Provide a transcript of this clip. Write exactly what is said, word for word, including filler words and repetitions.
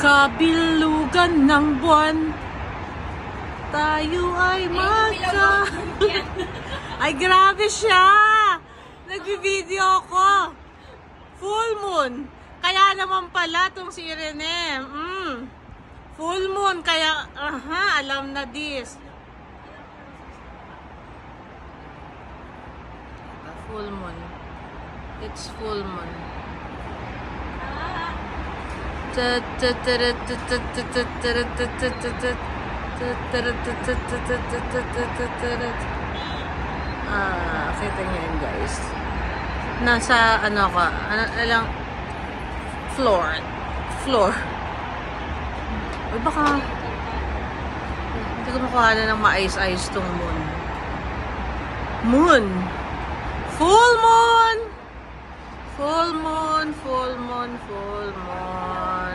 kabilugan ng buwan, tayo ay magka... Ay, grabe siya! Nagbi-video ako. Full moon. Kaya naman pala itong si Irene. Mm. Full moon. Kaya, aha, alam na this. Full moon. It's full moon. Ah, kita nyo yun, guys. Nasa, ano ka, ano, lang, floor. Floor. Uy, baka, hindi ko makuha na ng maayos-ayos tong moon. Moon! Full moon! Full moon, full moon, full moon.